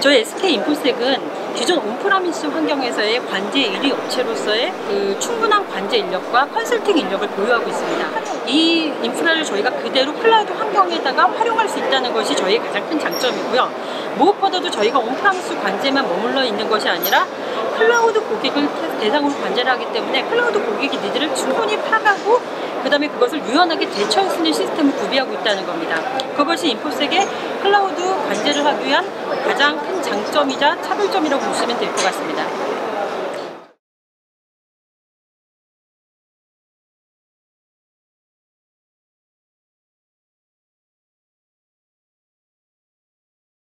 저희 SK인포색은 기존 온프라미스 환경에서의 관제 1위 업체로서의 그 충분한 관제 인력과 컨설팅 인력을 보유하고 있습니다. 이 인프라를 저희가 그대로 클라우드 환경에다가 활용할 수 있다는 것이 저희의 가장 큰 장점이고요. 무엇보다도 저희가 온프라미스 관제만 머물러 있는 것이 아니라 클라우드 고객을 대상으로 관제를 하기 때문에 클라우드 고객의 니즈를 충분히 파악하고 그 다음에 그것을 유연하게 대처할 수 있는 시스템을 구비하고 있다는 겁니다. 그것이 인포색의 클라우드 관제를 하기 위한 가장 큰 장점이자 차별점이라고 보시면 될 것 같습니다.